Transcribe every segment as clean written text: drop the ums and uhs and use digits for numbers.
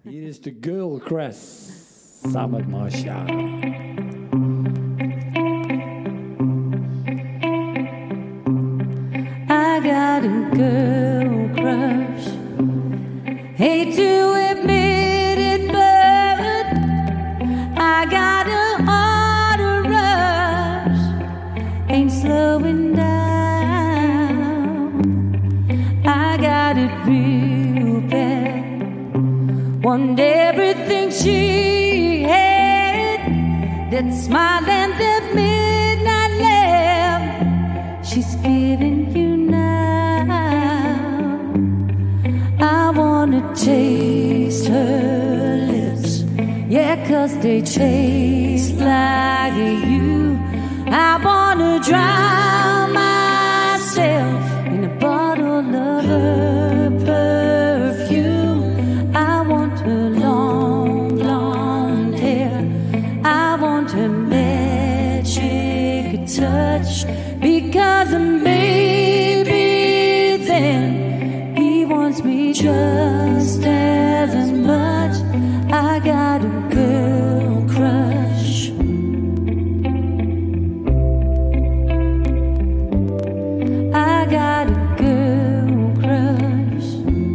Hier is de Girl Crush samen met Marsha. I got a girl crush. Hate to admit it, but I got a heart rush. Ain't slowing down. I got it real bad. Want everything she had. That smile and that midnight lamp she's giving you now. I wanna taste her lips, yeah, 'cause they taste like you. I wanna drown myself in a bottle of her perfume. I want her long, blonde hair. I want her magic touch, because maybe then he wants me just as much. I got a girl crush. I got a girl crush.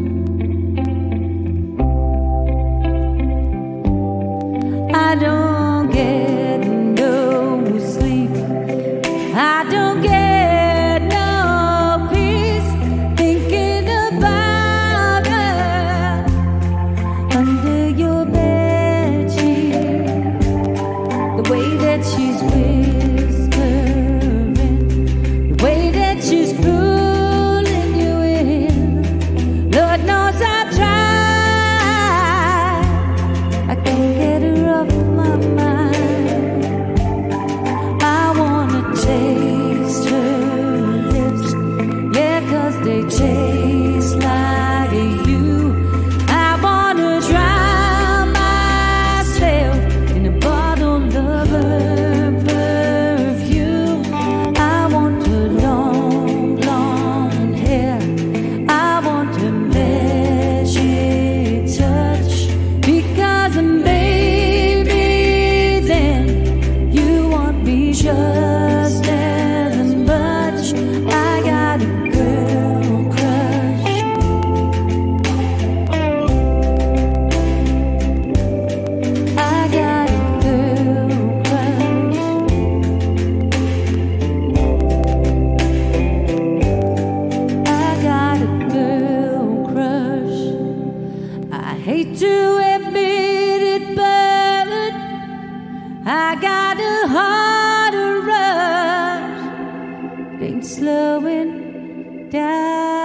I don't get no sleep. I don't get no peace thinking about her under your bed sheet. The way that she's whispering, the way that she's pulling you in. Lord knows I tried, I can't get her off my mind. I wanna taste her lips, yeah, 'cause they taste like you. I wanna drown myself in a bottle of her perfume. I want her long, blonde hair. I want her magic touch, because maybe then you want me just as much. I got a girl crush. I got a girl crush. I got a girl crush. I hate to admit it, but I got a heart rush. Ain't slowing down.